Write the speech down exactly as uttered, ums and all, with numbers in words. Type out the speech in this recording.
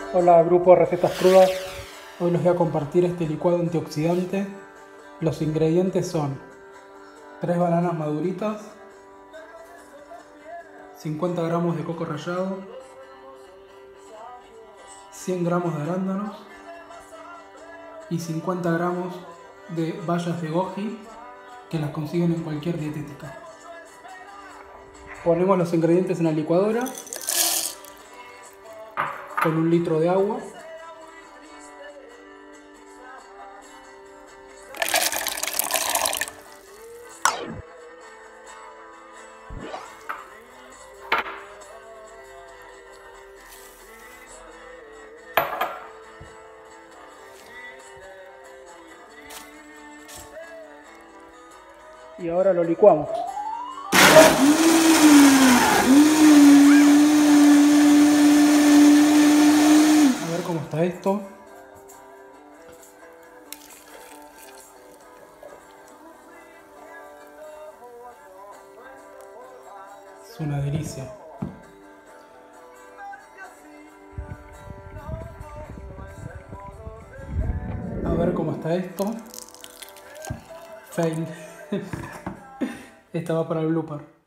Hola grupo Recetas Crudas, hoy les voy a compartir este licuado antioxidante. Los ingredientes son tres bananas maduritas, cincuenta gramos de coco rallado, cien gramos de arándanos y cincuenta gramos de bayas de goji que las consiguen en cualquier dietética. Ponemos los ingredientes en la licuadora con un litro de agua. Y ahora lo licuamos. A ver cómo está esto. Es una delicia. A ver cómo está esto. Fail. Esta va para el blooper.